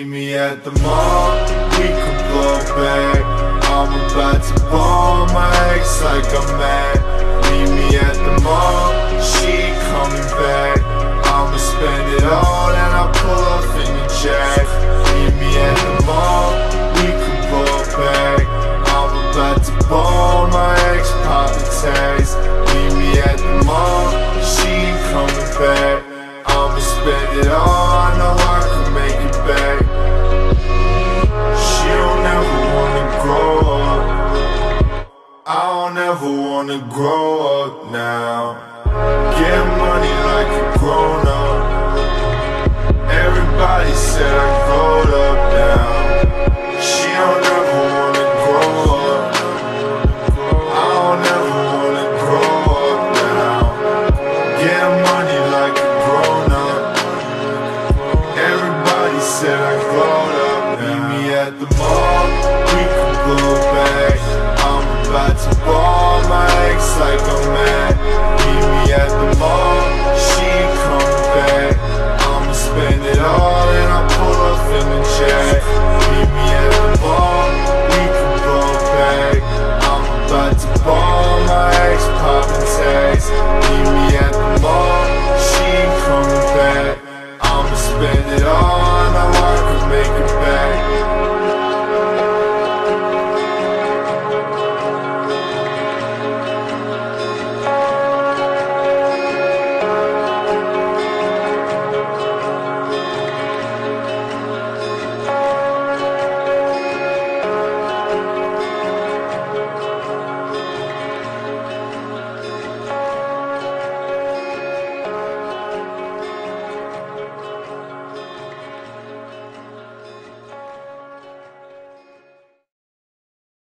me at the mall, we can blow back. I'm about to ball my ex like I'm mad. Meet me at the mall, she coming back. I'ma spend it all and I'll pull off in the jack. Meet me at the mall, we can blow back. I'm about to ball my ex, poppin' tags. Meet me at the mall, she coming back. I'ma spend it all, I know I can make it back. She don't ever wanna grow up, I don't ever wanna grow up now. Get money like a grown up. Everybody said I growed up now. She don't ever wanna grow up, I don't ever wanna grow up now. Get money like a grown up. Everybody said I